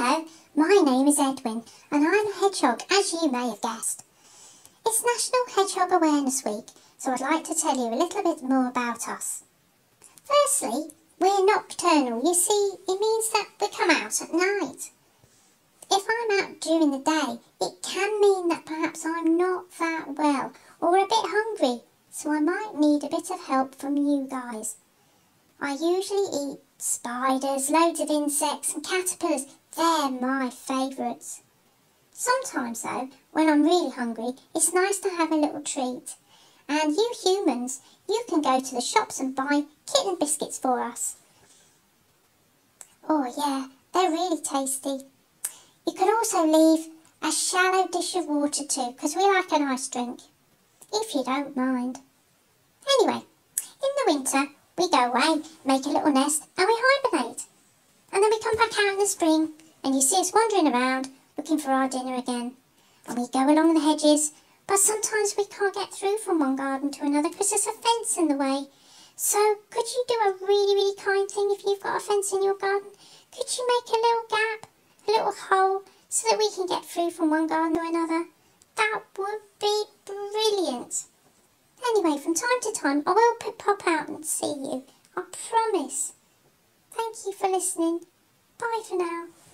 Hello, my name is Edwin and I'm a hedgehog, as you may have guessed. It's National Hedgehog Awareness Week, so I'd like to tell you a little bit more about us. Firstly, we're nocturnal. You see, it means that we come out at night. If I'm out during the day, it can mean that perhaps I'm not that well or a bit hungry, so I might need a bit of help from you guys. I usually eat spiders, loads of insects and caterpillars. They're my favourites. Sometimes though, when I'm really hungry, it's nice to have a little treat. And you humans, you can go to the shops and buy kitten biscuits for us. Oh yeah, they're really tasty. You can also leave a shallow dish of water too, because we like a nice drink, if you don't mind. Anyway, in the winter, we go away, make a little nest, and we hibernate. And then we come back out in the spring, and you see us wandering around, looking for our dinner again. And we go along the hedges, but sometimes we can't get through from one garden to another because there's a fence in the way. So, could you do a really, really kind thing if you've got a fence in your garden? Could you make a little gap, a little hole, so that we can get through from one garden to another? That would be brilliant. Anyway, from time to time, I will pop out and see you. I promise. Thank you for listening. Bye for now.